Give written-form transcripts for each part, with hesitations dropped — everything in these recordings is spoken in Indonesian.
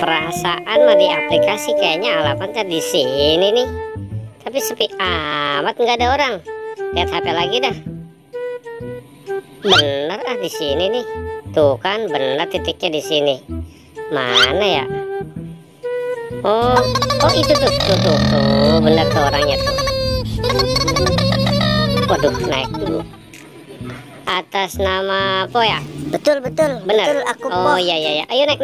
Perasaan mah di aplikasi kayaknya alamatnya di sini nih. Tapi sepi amat, nggak ada orang. Lihat HP lagi dah. Bener di sini nih. Tuh kan bener titiknya di sini. Mana ya? Oh itu tuh, bener tuh orangnya tuh. Waduh, naik dulu. Atas nama Po ya? Betul Bener. betul aku Oh Po. iya. Ayo naik.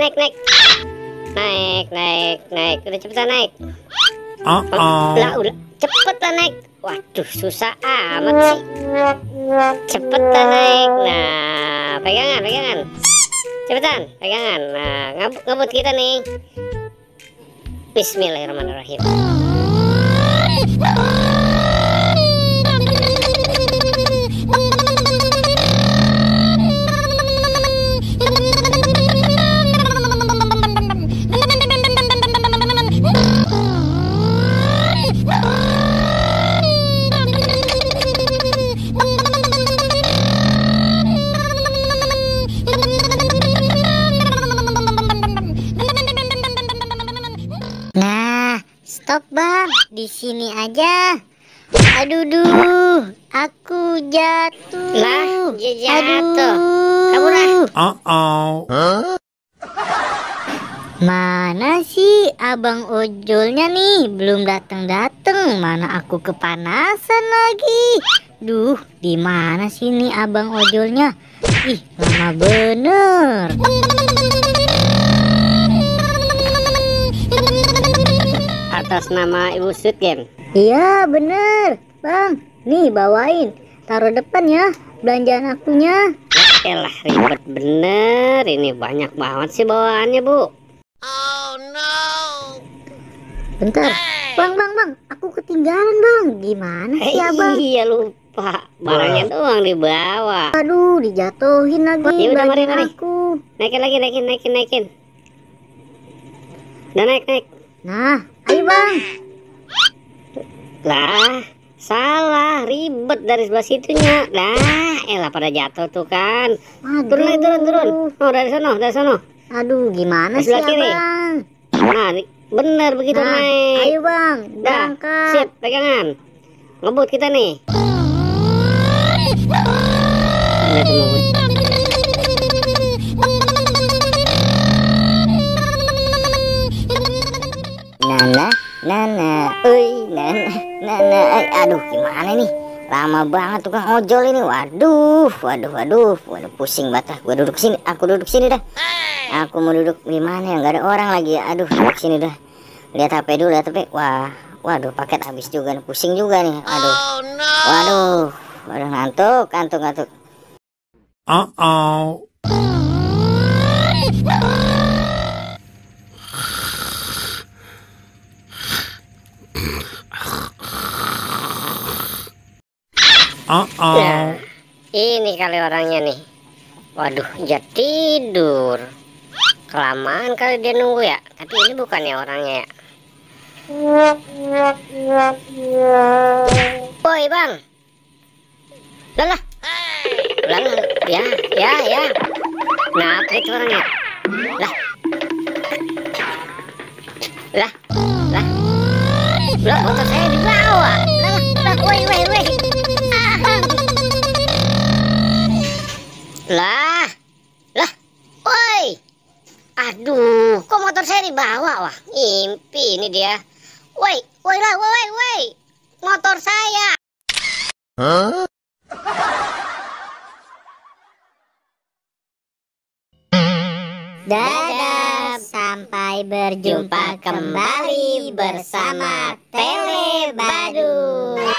Naik. Udah cepetan naik. Lah udah cepetan naik. Waduh, susah amat sih. Cepetan naik. Nah, pegangan. Cepetan, pegangan. Nah, ngebut kita nih. Bismillahirrahmanirrahim. Nah, stop Bang, di sini aja. Aduh, aku jatuh. Lah, dia jatuh. Kabur ah. Mana sih abang ojolnya nih? Belum datang. Mana aku kepanasan lagi. Duh, di mana sih nih abang ojolnya? Ih, lama bener. Atas nama Ibu Sweet Game. Iya, bener. Bang, nih bawain. Taruh depan ya, belanjaan akunya. Elah, ribet bener. Ini banyak banget sih bawaannya, Bu. Bentar. Bang, aku ketinggalan bang. Gimana sih abang? Iya, lupa. Barangnya doang dibawa. Aduh, dijatuhin lagi Ya udah, mari. belanjaan aku. Naikin lagi, naikin. Udah naik. Nah, ayo bang. Lah, salah, ribet dari sebelah situnya. Lah, elah pada jatuh tuh kan. Aduh. Turun. Oh, dari sono. Aduh, gimana sih Sebelah kiri. abang? Nah, bener begitu Nah, naik. ayo bang, Dah, berangkat. sip, pegangan. Ngebut kita nih. Udah tuh ngebut. Nana, aduh gimana nih? Lama banget tukang ojol ini. Waduh, pusing banget. Aku duduk sini dah. Aku mau duduk di mana ya? Nggak ada orang lagi. Aduh, duduk sini dah. Lihat HP dulu, lihat HP. Waduh, paket habis juga nih. Pusing juga nih. Waduh, ngantuk. Ya, ini kali orangnya nih. Waduh, dia tidur. Kelamaan kali dia nunggu ya. Tapi ini bukannya orangnya ya. Woi bang. Lah. Ya. Nah, itu orangnya. Lah, motor saya dibawa. Woi. Lah, woi. Aduh, kok motor saya dibawa? Wah, ngimpi ini dia. Woi. Motor saya. Dadah, sampai berjumpa kembali bersama Tele Badung.